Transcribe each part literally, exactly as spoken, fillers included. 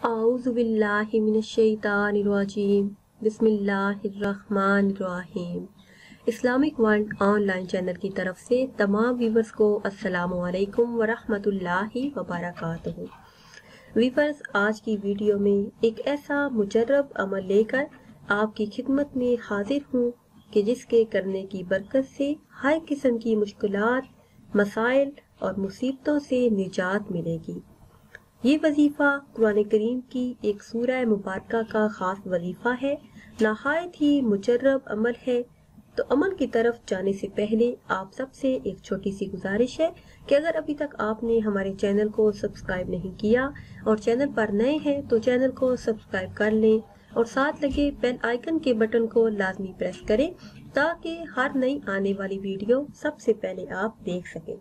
اعوذ باللہ من الشیطان الرجیم بسم اللہ الرحمن الرحیم۔ Islamic world online channel کی طرف سے تمام ویورز کو السلام علیکم ورحمۃ اللہ وبرکاتہ۔ ویورز، آج کی ویڈیو میں ایک ایسا مجرب عمل لے کر آپ کی خدمت میں حاضر ہوں کہ جس کے کرنے کی برکت سے ہر قسم کی مشکلات، مسائل اور مصیبتوں سے نجات ملے گی۔ یہ وظیفہ قرآن کریم کی ایک سورہ مبارکہ کا خاص وظیفہ ہے، نہایت ہی مجرب عمل ہے۔ تو عمل کی طرف جانے سے پہلے آپ سب سے ایک چھوٹی سی گزارش ہے کہ اگر ابھی تک آپ نے ہمارے چینل کو سبسکرائب نہیں کیا اور چینل پر نئے ہیں تو چینل کو سبسکرائب کر لیں اور ساتھ لگے بیل آئیکن کے بٹن کو لازمی پریس کریں تاکہ ہر نئی آنے والی ویڈیو سب سے پہلے آپ دیکھ سکیں۔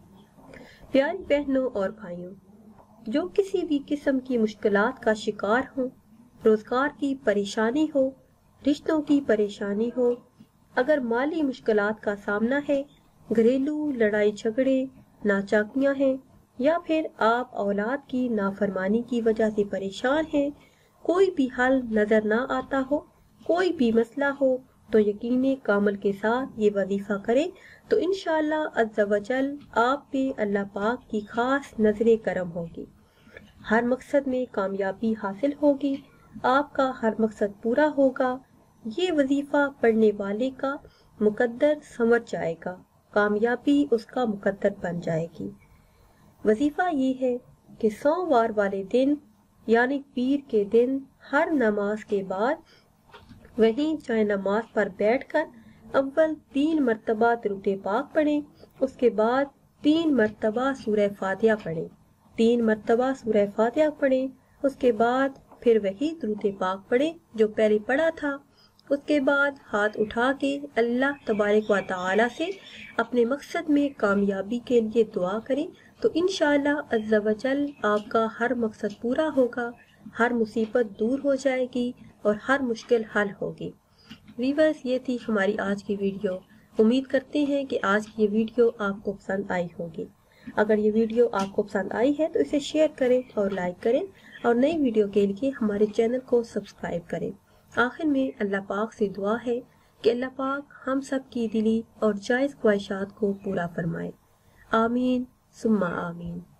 پیاری بہنوں اور بھائیوں، جو کسی بھی قسم کی مشکلات کا شکار ہوں، روزگار کی پریشانی ہو، رشتوں کی پریشانی ہو، اگر مالی مشکلات کا سامنا ہے، گھریلو لڑائی جھگڑے، ناچاکیاں ہیں، یا پھر آپ اولاد کی نافرمانی کی وجہ سے پریشان ہیں، کوئی بھی حل نظر نہ آتا ہو، کوئی بھی مسئلہ ہو، تو یقین کامل کے ساتھ یہ وظیفہ کریں تو انشاءاللہ عز و جل آپ پہ اللہ پاک کی خاص نظر کرم ہوگی، ہر مقصد میں کامیابی حاصل ہوگی، آپ کا ہر مقصد پورا ہوگا۔ یہ وظیفہ پڑھنے والے کا مقدر سمجھ جائے گا، کامیابی اس کا مقدر بن جائے گی۔ وظیفہ یہ ہے کہ سوموار والے دن یعنی پیر کے دن ہر نماز کے بعد وہیں چاہے نماز پر بیٹھ کر اول تین مرتبہ درود پاک پڑھیں، اس کے بعد تین مرتبہ سورہ فاتحہ پڑھیں، تین مرتبہ سورہ فاتحہ پڑھیں، اس کے بعد پھر وہی درود پاک پڑھیں جو پہلے پڑھا تھا، اس کے بعد ہاتھ اٹھا کے اللہ تبارک و تعالی سے اپنے مقصد میں کامیابی کے لیے دعا کریں تو انشاءاللہ عز و جل آپ کا ہر مقصد پورا ہوگا، ہر مصیبت دور ہو جائے گی اور ہر مشکل حل ہوگی۔ ویورز، یہ تھی ہماری آج کی ویڈیو۔ امید کرتے ہیں کہ آج کی یہ ویڈیو آپ کو پسند آئی ہوگی۔ اگر یہ ویڈیو آپ کو پسند آئی ہے تو اسے شیئر کریں اور لائک کریں اور نئی ویڈیو کے لیے ہمارے چینل کو سبسکرائب کریں۔ آخر میں اللہ پاک سے دعا ہے کہ اللہ پاک ہم سب کی دلی اور جائز خواہشات کو پورا فرمائے۔ آمین ثم آمین۔